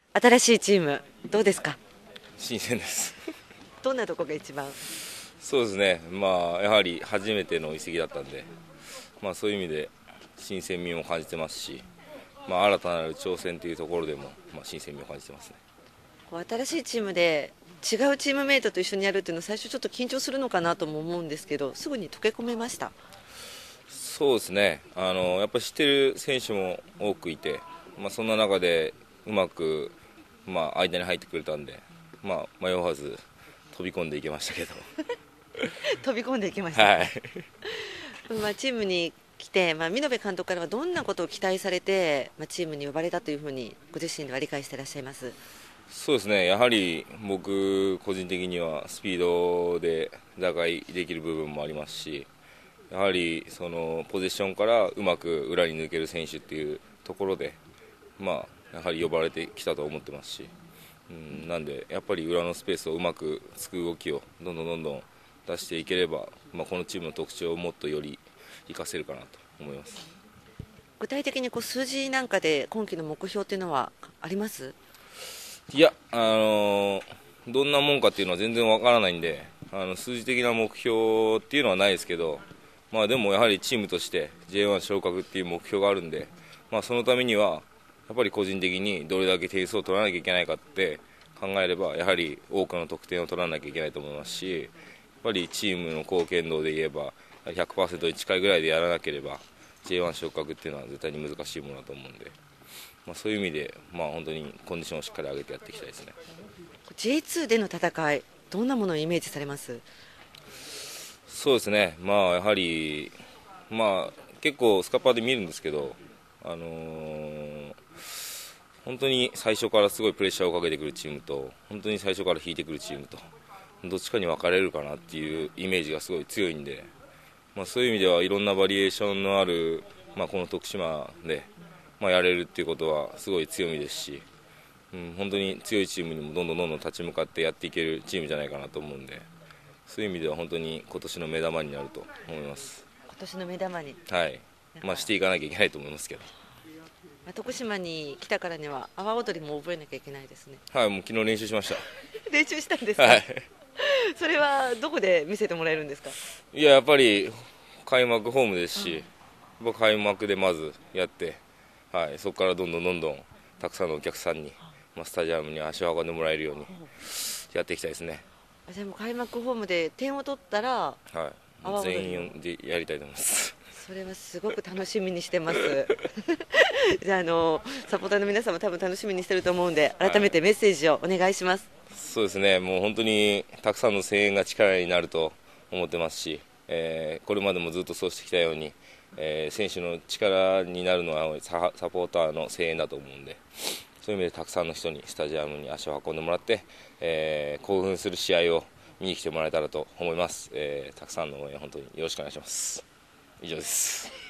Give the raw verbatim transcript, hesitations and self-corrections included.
新しいチームどうですか？ 新鮮ですどんなところが一番？ そうですね、まあ、やはり初めての移籍だったんで、まあ、そういう意味で新鮮味も感じてますし、まあ、新たなる挑戦というところでも、まあ、新鮮味を感じてますね。 こう新しいチームで違うチームメイトと一緒にやるっていうのは最初ちょっと緊張するのかなとも思うんですけど、すぐに溶け込めました？ そうですね、あのやっぱり知ってる選手も多くいて、まあ、そんな中でうまく、まあ、間に入ってくれたんで、まあ、迷わず飛び込んでいけましたけど飛び込んでいきました、 はいまあ、チームに来て、まあ、見延監督からはどんなことを期待されて、まあ、チームに呼ばれたというふうにご自身では理解していらっしゃいます？ そうですね、やはり僕個人的にはスピードで打開できる部分もありますし、やはりそのポゼッションからうまく裏に抜ける選手っていうところで、まあ、やはり呼ばれてきたと思ってますし、うん、なんでやっぱり裏のスペースをうまくつく動きをどんどんどんどん出していければ、まあ、このチームの特徴をもっとより活かせるかなと思います。 具体的にこう数字なんかで今季の目標っていうのはあります？ いや、あのーどんなもんかっていうのは全然わからないんで、あの数字的な目標っていうのはないですけど、まあ、でもやはりチームとして ジェイワン 昇格っていう目標があるんで、まあ、そのためにはやっぱり個人的にどれだけ点数を取らなきゃいけないかって考えれば、やはり多くの得点を取らなきゃいけないと思いますし、やっぱりチームの貢献度で言えば ひゃくパーセント に近いぐらいでやらなければ ジェイワン 昇格っていうのは絶対に難しいものだと思うんで、まあ、そういう意味で、まあ、本当にコンディションをしっかり上げてやっていきたいですね。 ジェイツー での戦い、どんなものをイメージされます？ そうですね、まあ、やはり、まあ、結構スカパーで見るんですけど、あのー本当に最初からすごいプレッシャーをかけてくるチームと、本当に最初から引いてくるチームと、どっちかに分かれるかなっていうイメージがすごい強いんで、まあ、そういう意味ではいろんなバリエーションのある、まあ、この徳島で、まあ、やれるっていうことはすごい強みですし、うん、本当に強いチームにもどんどんどんどん立ち向かってやっていけるチームじゃないかなと思うんで、そういう意味では本当に今年の目玉になると思います。 今年の目玉に、 はい、まあ、していかなきゃいけないと思いますけど、 まあ、徳島に来たからには阿波踊りも覚えなきゃいけないですね。 はい、もう昨日練習しまし練習したんですか？ た。はい、 それはどこで見せてもらえるんですか？ いや、やっぱり開幕ホームですし、うん、やっぱ開幕でまずやって、はい、そこからどんどんどんどんたくさんのお客さんに、まあ、スタジアムに足を運んでもらえるようにやっていきたいですね。 じゃあもう開幕ホームで点を取ったら、 はい、全員でやりたいと思います。 それはすごく楽しみにしてますじゃあ、あのサポーターの皆さんも多分楽しみにしてると思うんで、改めてメッセージをお願いします。 はい、そうですね、もう本当にたくさんの声援が力になると思ってますし、えー、これまでもずっとそうしてきたように、えー、選手の力になるのはサ、サポーターの声援だと思うんで、そういう意味でたくさんの人にスタジアムに足を運んでもらって、えー、興奮する試合を見に来てもらえたらと思います。えー、たくさんの応援本当によろしくお願いします。以上です。